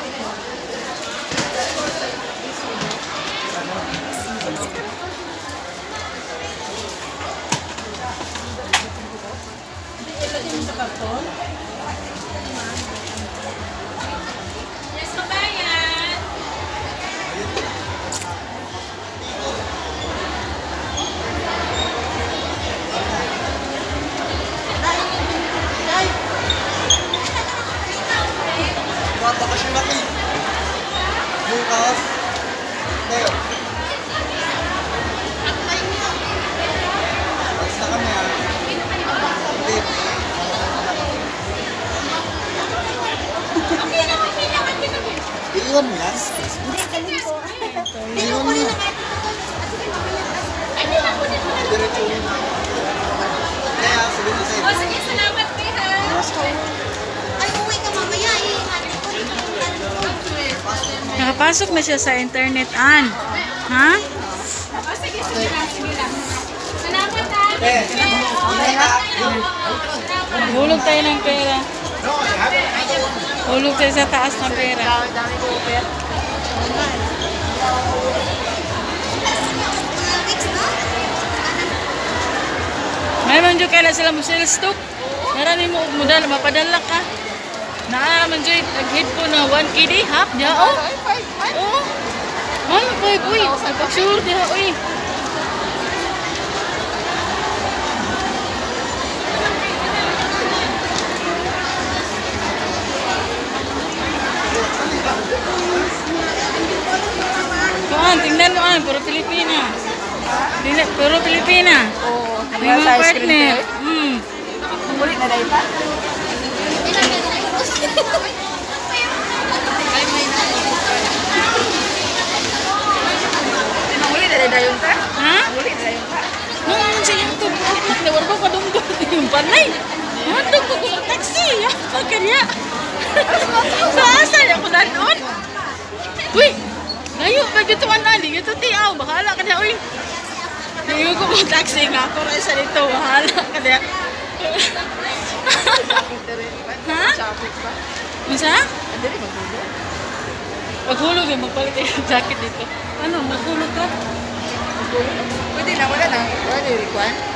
Yes, kabayan. Bakasyon natin. Bukas. Leo. Basta kami ha. Hindi. Iiwan mo yan? Iiwan mo yan. Diretso mo. Kaya, sabi na sa'yo. O, sige, salamat, Piha. Ay, uwi ka mamaya eh. Nakapasok na siya sa internet, Ann. Ha? O, sige, sige lang, sige lang. Salamat, ha. Hulog tayo ng pera. Hulog tayo sa taas ng pera. Mayroon dyan kailan sila mo sales stock. Marami mo modal, mapadala ka. Naaraman dyan, nag-hit ko na 1 KD, half niya. Oh! Oh! Ano po, uy? Pag-sure niya, uy. Kuan, tingnan mo an, puro Pilipina. Puro Pilipina. Oo. May mga partner. Ulit na dahil pa? Ulit na dahil ka? Ha? Ulit na dahil ka? Nung ano siya yung tubok, nawar ko kadungdong yung panay. Mandong ko kung taxi. Kanya. Sa asan ako na noon. Uy! Layo, magituan na. Dito tiyaw. Bahala ka na. Uy! Layo ko kung taxi nga ako. Rasa dito. Bahala ka na. Ha? Masa? Maghulog eh. Magpalit yung jacket dito. Ano? Maghulog ka? Pwede na, wala na. Wala na yung require.